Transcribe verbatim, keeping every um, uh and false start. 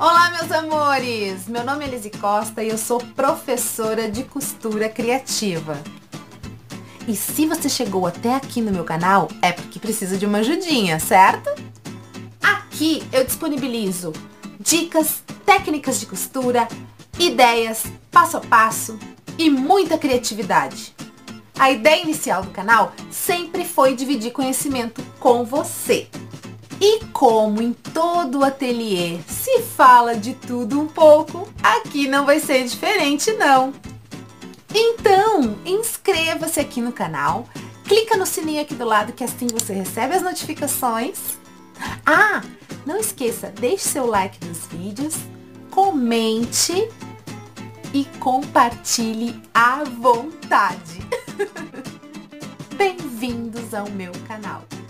Olá, meus amores! Meu nome é Elise Costa e eu sou professora de costura criativa. E se você chegou até aqui no meu canal, é porque precisa de uma ajudinha, certo? Aqui eu disponibilizo dicas, técnicas de costura, ideias, passo a passo e muita criatividade. A ideia inicial do canal sempre foi dividir conhecimento com você. E como em todo o ateliê se fala de tudo um pouco, aqui não vai ser diferente não. Então, inscreva-se aqui no canal, clica no sininho aqui do lado que assim você recebe as notificações. Ah, não esqueça, deixe seu like nos vídeos, comente e compartilhe à vontade. Bem-vindos ao meu canal.